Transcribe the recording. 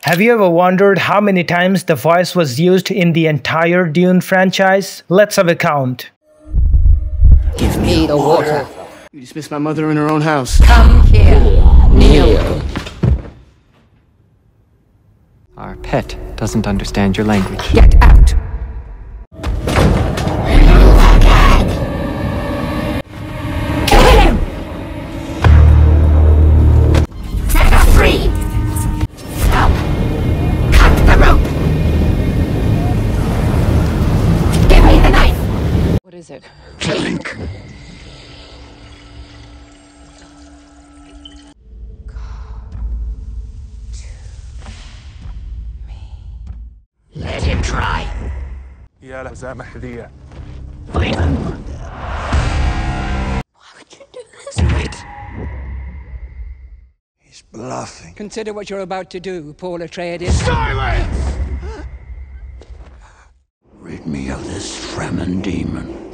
Have you ever wondered how many times the voice was used in the entire Dune franchise? Let's have a count. Give me the water. You dismissed my mother in her own house. Come here. Kneel. Our pet doesn't understand your language. Get out. Kill him. Set her free. Stop. Cut the rope. Give me the knife. What is it? Killing. Let him try. يا لزامة هدية. Fight him. Why would you do this? Do it. He's bluffing. Consider what you're about to do, Paul Atreides. Silence! Rid me of this Fremen demon.